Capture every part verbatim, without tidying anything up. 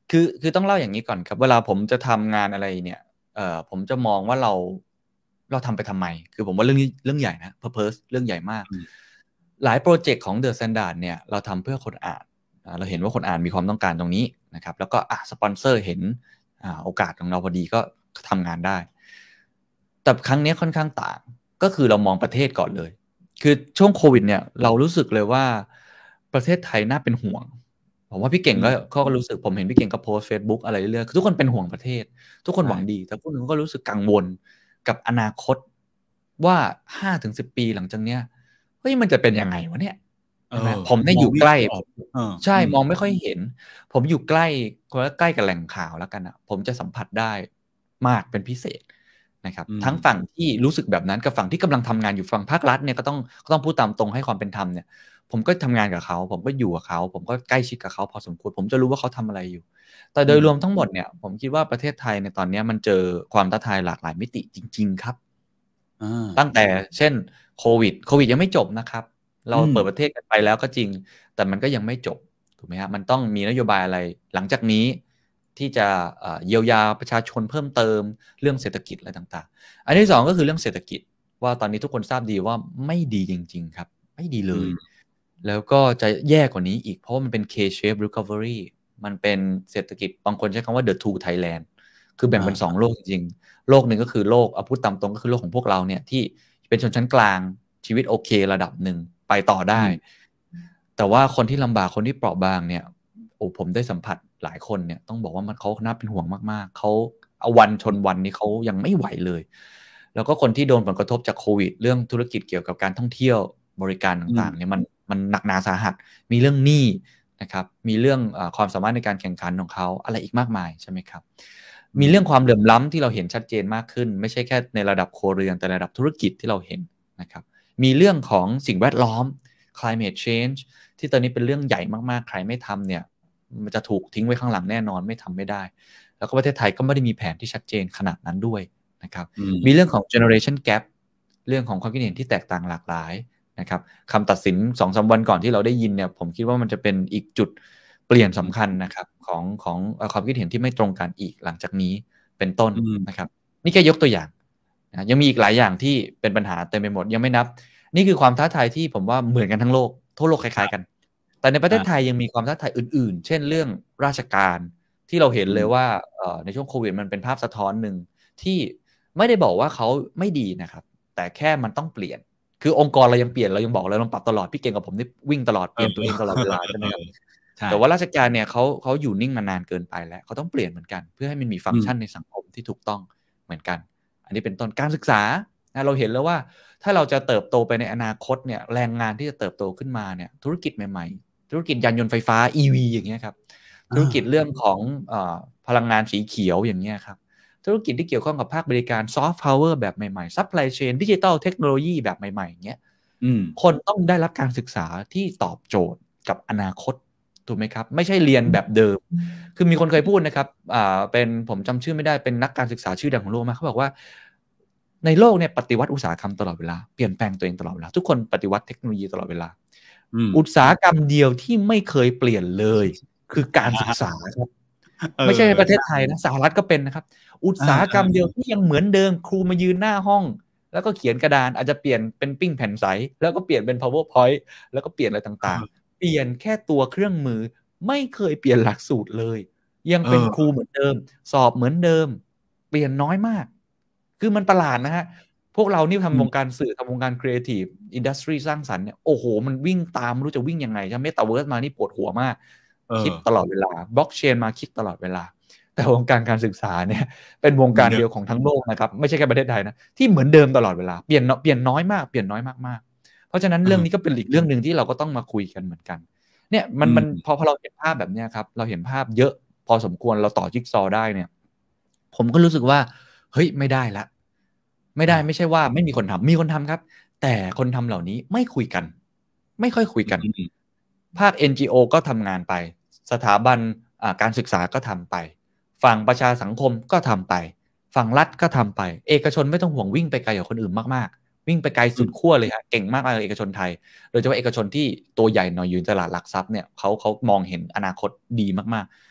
คือคือต้องเล่าอย่างนี้ก่อนครับเวลาผมจะทำงานอะไรเนี่ยเอ่อผมจะมองว่าเราเราทำไปทำไมคือผมว่าเรื่องนี้เรื่องใหญ่นะ purpose เรื่องใหญ่มากหลายโปรเจกต์ของ The Standard เนี่ยเราทำเพื่อคนอ่านเราเห็นว่าคนอ่านมีความต้องการตรงนี้นะครับแล้วก็อ่ะสปอนเซอร์เห็นอ่าโอกาสของเราพอดีก็ทำงานได้แต่ครั้งนี้ค่อนข้างต่างก็คือเรามองประเทศก่อนเลยคือช่วงโควิดเนี่ยเรารู้สึกเลยว่าประเทศไทยน่าเป็นห่วงผมว่าพี่เก่งก็เขาก็รู้สึกผมเห็นพี่เก่งก็โพสต์ Facebook อะไรเรื่อยๆทุกคนเป็นห่วงประเทศทุกคนหวังดีแต่พวกนึงก็รู้สึกกังวลกับอนาคตว่า ห้าถึงสิบ ปีหลังจากเนี้ยเฮ้ยมันจะเป็นยังไงวะเนี่ยใช่ไหมผมเนี่ยอยู่ใกล้ใช่มองไม่ค่อยเห็นผมอยู่ใกล้คนใกล้กับแหล่งข่าวแล้วกันอ่ะผมจะสัมผัสได้มากเป็นพิเศษนะครับทั้งฝั่งที่รู้สึกแบบนั้นกับฝั่งที่กำลังทำงานอยู่ฝั่งภาครัฐเนี่ยก็ต้องก็ต้องพูดตามตรงให้ความเป็นธรรมเนี่ยผมก็ทำงานกับเขาผมก็อยู่กับเขาผมก็ใกล้ชิดกับเขาพอสมควรผมจะรู้ว่าเขาทำอะไรอยู่แต่โดยรวมทั้งหมดเนี่ยผมคิดว่าประเทศไทยในตอนนี้มันเจอความท้าทายหลากหลายมิติจริงๆครับตั้งแต่เช่นโควิดโควิดยังไม่จบนะครับเราเปิดประเทศกันไปแล้วก็จริงแต่มันก็ยังไม่จบถูกไหมครับมันต้องมีนโยบายอะไรหลังจากนี้ที่จะเยียวยาประชาชนเพิ่มเติมเรื่องเศรษฐกิจอะไรต่างๆอันที่สองก็คือเรื่องเศรษฐกิจว่าตอนนี้ทุกคนทราบดีว่าไม่ดีจริงๆครับไม่ดีเลยแล้วก็จะแย่กว่านี้อีกเพราะว่ามันเป็น K-shape recovery มันเป็นเศรษฐกิจบางคนใช้คำว่า the two Thailand คือแบ่งเป็นสองโลกจริงๆโลกหนึ่งก็คือโลกเอาพูดตามตรงก็คือโลกของพวกเราเนี่ยที่เป็นชนชั้นกลางชีวิตโอเคระดับหนึ่งไปต่อได้แต่ว่าคนที่ลำบากคนที่เปราะบางเนี่ยโอ้ผมได้สัมผัสหลายคนเนี่ยต้องบอกว่ามันเขาน่าเป็นห่วงมากๆเขาเอาวันชนวันนี้เขายังไม่ไหวเลยแล้วก็คนที่โดนผลกระทบจากโควิดเรื่องธุรกิจเกี่ยวกับการท่องเที่ยวบริการต่างๆเนี่ยมันมันหนักหนาสาหัสมีเรื่องหนี้นะครับมีเรื่องเอ่อความสามารถในการแข่งขันของเขาอะไรอีกมากมายใช่ไหมครับมีเรื่องความเหลื่อมล้ำที่เราเห็นชัดเจนมากขึ้นไม่ใช่แค่ในระดับครัวเรือนแต่ระดับธุรกิจที่เราเห็นนะครับมีเรื่องของสิ่งแวดล้อม climate change ที่ตอนนี้เป็นเรื่องใหญ่มากๆใครไม่ทำเนี่ยมันจะถูกทิ้งไว้ข้างหลังแน่นอนไม่ทำไม่ได้แล้วก็ประเทศไทยก็ไม่ได้มีแผนที่ชัดเจนขนาดนั้นด้วยนะครับมีเรื่องของ generation gap เรื่องของความคิดเห็นที่แตกต่างหลากหลายนะครับคำตัดสิน สองถึงสาม วันก่อนที่เราได้ยินเนี่ยผมคิดว่ามันจะเป็นอีกจุดเปลี่ยนสำคัญนะครับของของความคิดเห็นที่ไม่ตรงกันอีกหลังจากนี้เป็นต้นนะครับนี่แค่ยกตัวอย่างนะยังมีอีกหลายอย่างที่เป็นปัญหาเต็มไปหมดยังไม่นับนี่คือความท้าทายที่ผมว่าเหมือนกันทั้งโลกทั่วโลกคล้ายๆกันแต่ในประเทศไทยยังมีความท้าทายอื่นๆเช่นเรื่องราชการที่เราเห็นเลยว่าในช่วงโควิดมันเป็นภาพสะท้อนหนึ่งที่ไม่ได้บอกว่าเขาไม่ดีนะครับแต่แค่มันต้องเปลี่ยนคือองค์กรเรายังเปลี่ยนเรายังบอกเราต้องปรับตลอดพี่เก่งกับผมนี่วิ่งตลอดเปลี่ยนตัวเองตลอดเวลาใช่ไหมครับแต่ว่าราชการเนี่ยเขาเขาอยู่นิ่งมานานเกินไปแล้วเขาต้องเปลี่ยนเหมือนกันเพื่อให้มันมีฟังก์ชันในสังคมที่ถูกต้องเหมือนกันอันนี้เป็นต้นการศึกษาเราเห็นแล้วว่าถ้าเราจะเติบโตไปในอนาคตเนี่ยแรงงานที่จะเติบโตขึ้นมาเนี่ยธุรกิจใหม่ๆธุรกิจยานยนต์ไฟฟ้า อี วี อย่างเงี้ยครับธุรกิจเรื่องของเอ่อพลังงานสีเขียวอย่างเงี้ยครับธุรกิจที่เกี่ยวข้องกับภาคบริการซอฟต์พาวเวอร์แบบใหม่ๆซัพพลายเชนดิจิทัลเทคโนโลยีแบบใหม่ๆอย่างเงี้ยคนต้องได้รับการศึกษาที่ตอบโจทย์กับอนาคตถูกไหมครับไม่ใช่เรียนแบบเดิมคือมีคนเคยพูดนะครับอ่าเป็นผมจำชื่อไม่ได้เป็นนักการศึกษาชื่อดังของโลกมาเขาบอกว่าในโลกเนี่ยปฏิวัติอุตสาหกรรมตลอดเวลาเปลี่ยนแปลงตัวเองตลอดเวลาทุกคนปฏิวัติเทคโนโลยีตลอดเวลาอุตสาหกรรมเดียวที่ไม่เคยเปลี่ยนเลยคือการศึกษาครับไม่ใช่ในประเทศไทยนะสหรัฐก็เป็นนะครับอุตสาหกรรมเดียวที่ยังเหมือนเดิมครูมายืนหน้าห้องแล้วก็เขียนกระดานอาจจะเปลี่ยนเป็นปิ้งแผ่นใสแล้วก็เปลี่ยนเป็น powerpoint แล้วก็เปลี่ยนอะไรต่างๆเปลี่ยนแค่ตัวเครื่องมือไม่เคยเปลี่ยนหลักสูตรเลยยังเป็นครูเหมือนเดิมสอบเหมือนเดิมเปลี่ยนน้อยมากคือมันประหลาดนะฮะพวกเรานี่ทำวงการสื่อทำวงการครีเอทีฟอินดัสทรีสร้างสรรค์เนี่ยโอ้โหมันวิ่งตามไม่รู้จะวิ่งยังไงใช่ไหมเมตาเวิร์สมานี่ปวดหัวมากคิดตลอดเวลาบล็อกเชนมาคิดตลอดเวลาแต่วงการการศึกษาเนี่ยเป็นวงการเดียวของทั้งโลกนะครับไม่ใช่แค่ประเทศไทยนะที่เหมือนเดิมตลอดเวลาเปลี่ยนเปลี่ยนน้อยมากเปลี่ยนน้อยมากๆเพราะฉะนั้นเรื่องนี้ก็เป็นอีกเรื่องนึงที่เราก็ต้องมาคุยกันเหมือนกันเนี่ยมันมันพอพอเราเห็นภาพแบบนี้ครับเราเห็นภาพเยอะพอสมควรเราต่อจิ๊กซอว์ได้เนี่ยผมก็รู้สึกว่าเฮ้ยไม่ได้ละไม่ได้ไม่ใช่ว่าไม่มีคนทำมีคนทำครับแต่คนทำเหล่านี้ไม่คุยกันไม่ค่อยคุยกันภาค เอ็น จี โอ ก็ทำงานไปสถาบันการศึกษาก็ทำไปฝั่งประชาสังคมก็ทำไปฝั่งรัฐก็ทำไปเอกชนไม่ต้องห่วงวิ่งไปไกลกว่าคนอื่นมากๆวิ่งไปไกลสุดขั้วเลยฮะเก่งมากเลยเอกชนไทยโดยเฉพาะเอกชนที่ตัวใหญ่หน่อยอยู่ในตลาดหลักทรัพย์เนี่ยเขาเขามองเห็นอนาคตดีมาก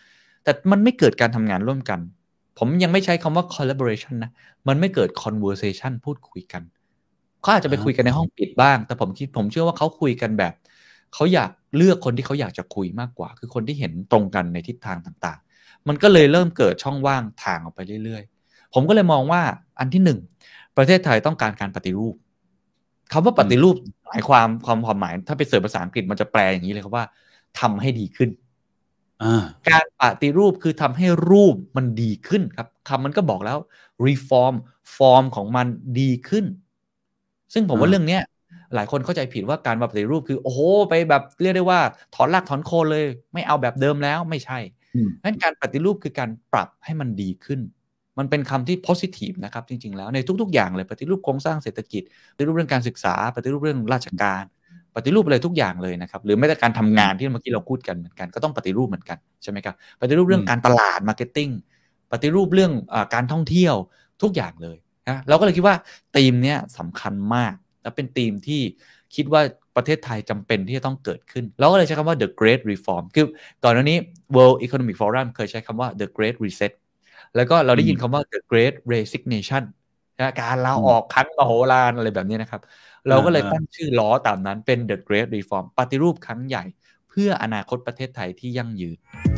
แต่มันไม่เกิดการทำงานร่วมกันผมยังไม่ใช้คำว่า collaboration นะมันไม่เกิด conversation พูดคุยกันเขาอาจจะไปคุยกันในห้องปิดบ้างแต่ผมคิดผมเชื่อว่าเขาคุยกันแบบเขาอยากเลือกคนที่เขาอยากจะคุยมากกว่าคือคนที่เห็นตรงกันในทิศทางต่างๆมันก็เลยเริ่มเกิดช่องว่างทางออกไปเรื่อยๆผมก็เลยมองว่าอันที่หนึ่งประเทศไทยต้องการการปฏิรูปคำว่าปฏิรูปหมายความความความหมายถ้าไปเสิร์ชภาษาอังกฤษมันจะแปลอย่างนี้เลยครับว่าทำให้ดีขึ้นการปฏิรูปคือทำให้รูปมันดีขึ้นครับคำมันก็บอกแล้ว reform ฟอร์มของมันดีขึ้นซึ่งผมว่าเรื่องนี้หลายคนเข้าใจผิดว่าการปฏิรูปคือโอ้โหไปแบบเรียกได้ว่าถอนรากถอนโคนเลยไม่เอาแบบเดิมแล้วไม่ใช่งั้นการปฏิรูปคือการปรับให้มันดีขึ้นมันเป็นคำที่ positive นะครับจริงๆแล้วในทุกๆอย่างเลยปฏิรูปโครงสร้างเศรษฐกิจปฏิรูปเรื่องการศึกษาปฏิรูปเรื่องราชการปฏิรูปอะไรทุกอย่างเลยนะครับหรือแม้แต่การทำงานที่เมื่อกี้เราพูดกันเหมือนกันก็ต้องปฏิรูปเหมือนกันใช่ไหมครับปฏิรูปเรื่องการตลาด marketing ปฏิรูปเรื่องอ่าการท่องเที่ยวทุกอย่างเลยนะเราก็เลยคิดว่าธีมเนี้ยสำคัญมากและเป็นธีมที่คิดว่าประเทศไทยจำเป็นที่จะต้องเกิดขึ้นเราก็เลยใช้คำว่า the great reform คือก่อนหน้านี้ World Economic Forum เคยใช้คำว่า the great reset แล้วก็เราได้ยินคำว่า the great resignation นะการลาออกครั้งมโหฬารอะไรแบบนี้นะครับเราก็เลยตั้งชื่อล้อตามนั้นเป็น the great reform ปฏิรูปครั้งใหญ่เพื่ออนาคตประเทศไทยที่ยั่งยืน